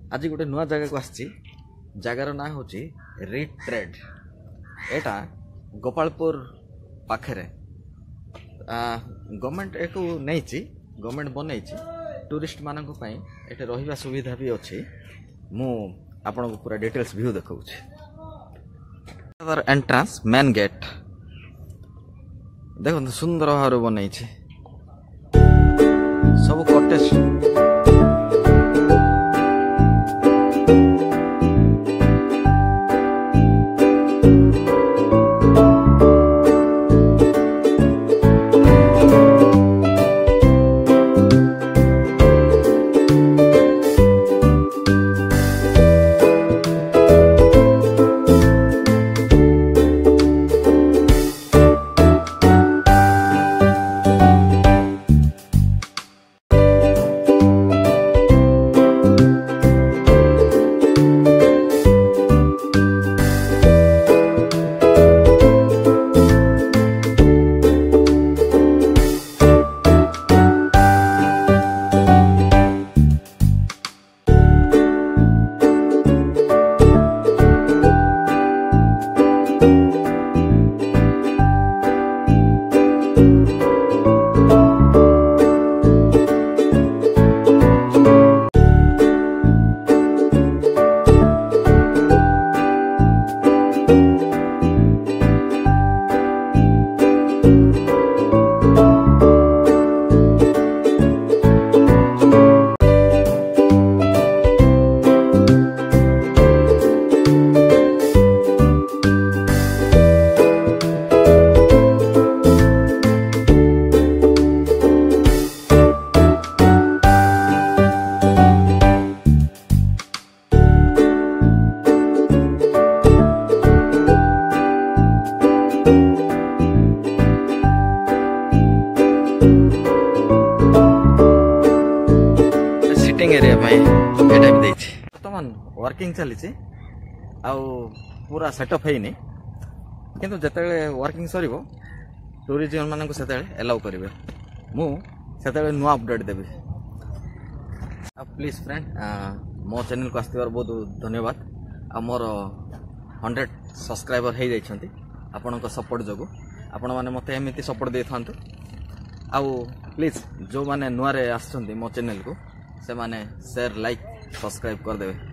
आज गोटे नुआ जगह को आसी जगार ना हूँ रिट्रेड एटा गोपालपुर पाखे गवर्नमेंट एक नहीं गवर्नमेंट बनई टूरिस्ट मान ये रहा सुविधा भी अच्छी मु आपन को पूरा डिटेल्स व्यू देखा एंट्रांस मेन गेट देखो सुंदर भाव बनई सब कटेज एरिया बर्तमान वर्किंग चली पूरा सेटअप है किंतु जिते वर्किंग सर टूरिज्म मान को एलाउ करेंगे मुझे नुआ अपडेट देवी प्लीज फ्रेंड मो चैनल को आसवर बहुत धन्यवाद आ मोर 100 सब्सक्राइबर हो जाइछंती आपन सपोर्ट जो आपण मैंने मत एमती सपोर्ट दे था प्लीज जो मैंने नुआ आसछंती मो चैनल को से माने शेयर लाइक सब्सक्राइब कर देवे।